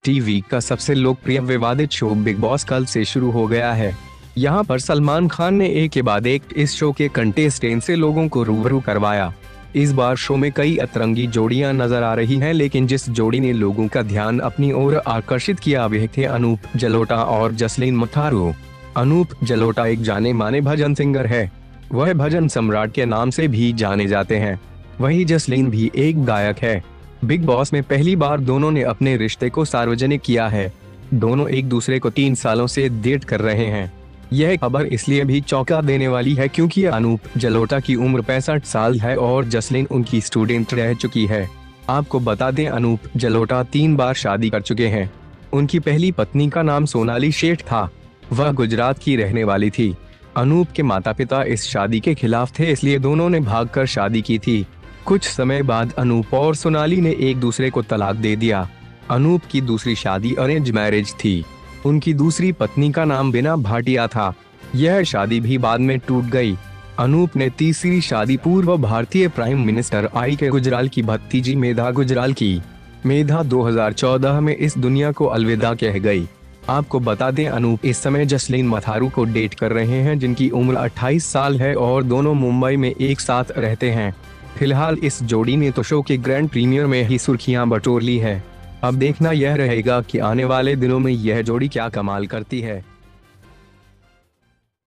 TV का सबसे लोकप्रिय विवादित शो बिग बॉस कल से शुरू हो गया है। यहाँ पर सलमान खान ने एक के बाद एक इस शो के कंटेस्टेंट से लोगों को रूबरू करवाया। इस बार शो में कई अतरंगी जोड़ियां नजर आ रही हैं, लेकिन जिस जोड़ी ने लोगों का ध्यान अपनी ओर आकर्षित किया वे थे अनूप जलोटा और जसलीन मथारू। अनूप जलोटा एक जाने माने भजन सिंगर है। वह भजन सम्राट के नाम से भी जाने जाते हैं। वहीं जसलीन भी एक गायक है। बिग बॉस में पहली बार दोनों ने अपने रिश्ते को सार्वजनिक किया है। दोनों एक दूसरे को 3 सालों से डेट कर रहे हैं। यह खबर इसलिए भी चौंका देने वाली है क्योंकि अनूप जलोटा की उम्र 65 साल है और जसलीन उनकी स्टूडेंट रह चुकी है। आपको बता दें, अनूप जलोटा 3 बार शादी कर चुके हैं। उनकी पहली पत्नी का नाम सोनाली शेठ था। वह गुजरात की रहने वाली थी। अनूप के माता पिता इस शादी के खिलाफ थे, इसलिए दोनों ने भागकर शादी की थी। कुछ समय बाद अनूप और सोनाली ने एक दूसरे को तलाक दे दिया। अनूप की दूसरी शादी अरेंज मैरिज थी। उनकी दूसरी पत्नी का नाम बिना भाटिया था। यह शादी भी बाद में टूट गई। अनूप ने तीसरी शादी पूर्व भारतीय प्राइम मिनिस्टर आई के गुजराल की भतीजी मेधा गुजराल की। मेधा 2014 में इस दुनिया को अलविदा कह गई। आपको बता दें, अनूप इस समय जसलीन मथारू को डेट कर रहे हैं, जिनकी उम्र 28 साल है और दोनों मुंबई में एक साथ रहते हैं। फिलहाल इस जोड़ी ने तो शो के ग्रैंड प्रीमियर में ही सुर्खियां बटोर ली है। अब देखना यह रहेगा कि आने वाले दिनों में यह जोड़ी क्या कमाल करती है।